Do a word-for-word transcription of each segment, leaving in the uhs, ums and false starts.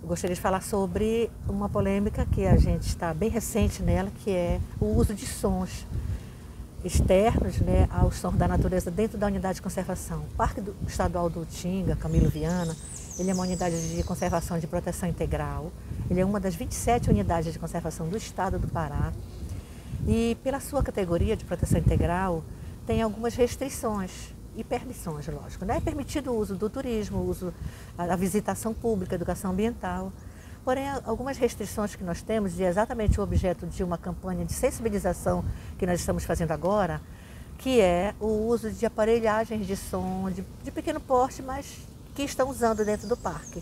gostaria de falar sobre uma polêmica que a gente está bem recente nela, que é o uso de sons externos, né, aos sons da natureza dentro da unidade de conservação. O Parque do, Estadual do Utinga, Camilo Viana, ele é uma unidade de conservação de proteção integral. Ele é uma das vinte e sete unidades de conservação do estado do Pará. E pela sua categoria de proteção integral, tem algumas restrições e permissões, lógico. Né? É permitido o uso do turismo, o uso, a, a visitação pública, a educação ambiental. Porém, algumas restrições que nós temos, e é exatamente o objeto de uma campanha de sensibilização que nós estamos fazendo agora, que é o uso de aparelhagens de som de, de pequeno porte, mas que estão usando dentro do parque.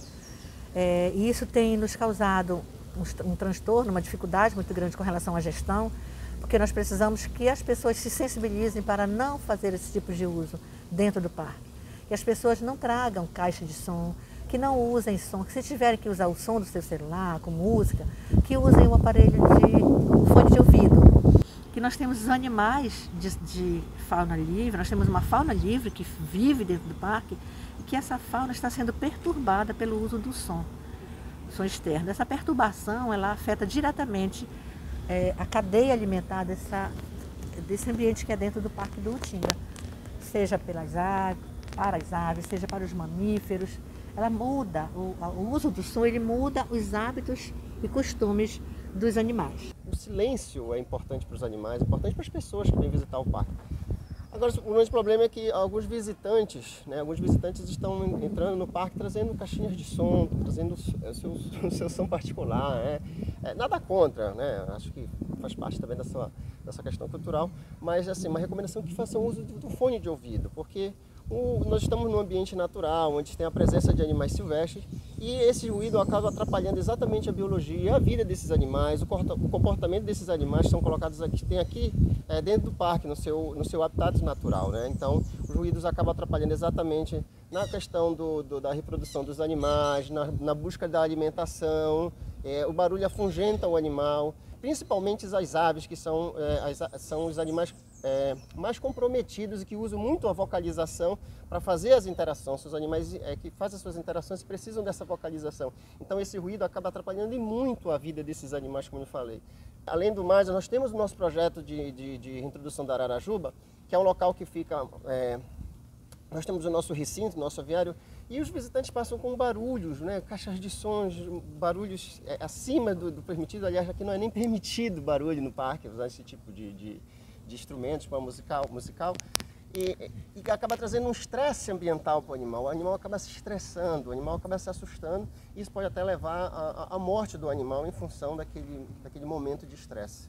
É, e isso tem nos causado um, um transtorno, uma dificuldade muito grande com relação à gestão, porque nós precisamos que as pessoas se sensibilizem para não fazer esse tipo de uso dentro do parque. Que as pessoas não tragam caixa de som, que não usem som, que se tiverem que usar o som do seu celular, com música, que usem um aparelho de um fone de ouvido. Que nós temos os animais de, de fauna livre, nós temos uma fauna livre que vive dentro do parque e que essa fauna está sendo perturbada pelo uso do som, som externo. Essa perturbação, ela afeta diretamente é, a cadeia alimentar dessa, desse ambiente que é dentro do Parque do Utinga, seja pelas aves, para as aves, seja para os mamíferos. Ela muda, o, o uso do som, ele muda os hábitos e costumes dos animais. O silêncio é importante para os animais, é importante para as pessoas que vêm visitar o parque. Agora, o grande problema é que alguns visitantes, né, alguns visitantes estão entrando no parque trazendo caixinhas de som, trazendo o seu, o seu som particular. Né? É, nada contra, né? Acho que faz parte também dessa, dessa questão cultural, mas assim, uma recomendação que façam uso do fone de ouvido, porque O, nós estamos num ambiente natural, onde tem a presença de animais silvestres e esse ruído acaba atrapalhando exatamente a biologia, a vida desses animais, o, o comportamento desses animais que são colocados aqui, tem aqui é, dentro do parque, no seu, no seu habitat natural. Né? Então, os ruídos acabam atrapalhando exatamente na questão do, do, da reprodução dos animais, na, na busca da alimentação, é, o barulho afugenta o animal, principalmente as aves, que são, é, as, são os animais É, mais comprometidos e que usam muito a vocalização para fazer as interações. Os animais é, que fazem as suas interações precisam dessa vocalização. Então esse ruído acaba atrapalhando e muito a vida desses animais, como eu falei. Além do mais, nós temos o nosso projeto de, de, de introdução da Ararajuba, que é um local que fica... É, nós temos o nosso recinto, nosso aviário, e os visitantes passam com barulhos, né, caixas de sons, barulhos é, acima do, do permitido. Aliás, aqui não é nem permitido barulho no parque, usar esse tipo de... de de instrumentos para musical, musical e, e acaba trazendo um estresse ambiental para o animal. O animal acaba se estressando, o animal acaba se assustando e isso pode até levar à morte do animal em função daquele, daquele momento de estresse.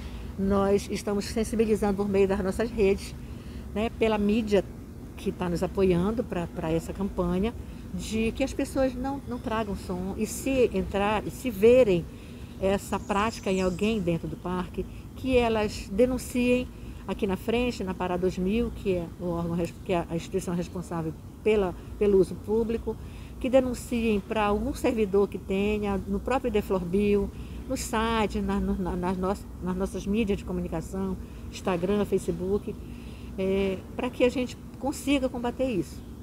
Nós estamos sensibilizando por meio das nossas redes, né, pela mídia que está nos apoiando para essa campanha, de que as pessoas não, não tragam som e se entrar, e se verem essa prática em alguém dentro do parque, que elas denunciem aqui na frente, na Pará dois mil, que é, o órgão, que é a instituição responsável pela, pelo uso público, que denunciem para algum servidor que tenha, no próprio Deflorbio, no site, na, na, nas, nossas, nas nossas mídias de comunicação, Instagram, Facebook, é, para que a gente consiga combater isso.